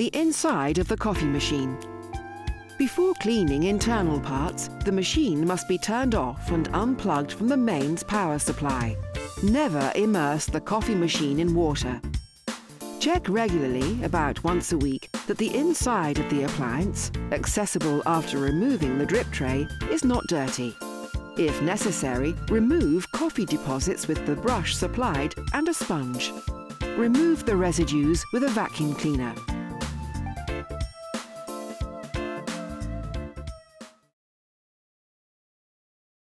the inside of the coffee machine. Before cleaning internal parts, the machine must be turned off and unplugged from the mains power supply. Never immerse the coffee machine in water. Check regularly, about once a week, that the inside of the appliance, accessible after removing the drip tray, is not dirty. If necessary, remove coffee deposits with the brush supplied and a sponge. Remove the residues with a vacuum cleaner.